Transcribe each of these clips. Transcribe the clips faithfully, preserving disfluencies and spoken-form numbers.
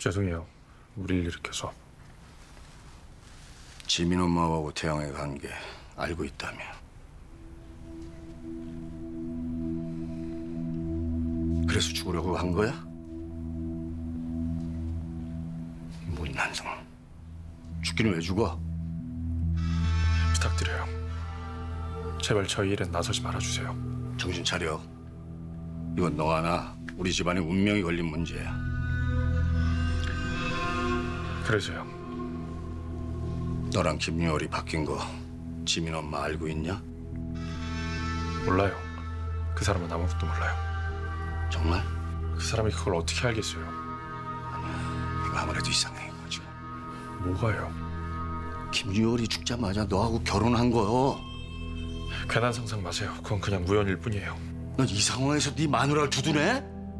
죄송해요. 무리를 일으켜서. 지민 엄마하고 태양의 관계 알고 있다며. 그래서 죽으려고 한 거야? 못난 놈. 죽기는 왜 죽어? 부탁드려요. 제발 저희 일엔 나서지 말아주세요. 정신 차려. 이건 너와 나, 우리 집안의 운명이 걸린 문제야. 그래서요. 너랑 김유월이 바뀐 거 지민 엄마 알고 있냐? 몰라요. 그 사람은 아무것도 몰라요. 정말? 그 사람이 그걸 어떻게 알겠어요? 이거 아무래도 이상해 이거 지금. 뭐가요? 김유월이 죽자마자 너하고 결혼한 거. 괜한 상상 마세요. 그건 그냥 우연일 뿐이에요. 넌 이 상황에서 네 마누라를 두둔해?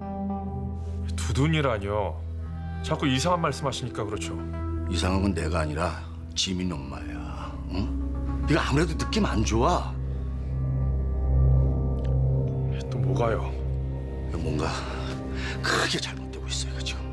두둔이라뇨. 자꾸 이상한 말씀하시니까 그렇죠. 이상한 건 내가 아니라 지민 엄마야. 응? 네가 아무래도 느낌 안 좋아. 또 뭐가요? 뭔가 크게 잘못되고 있어 이거 지금.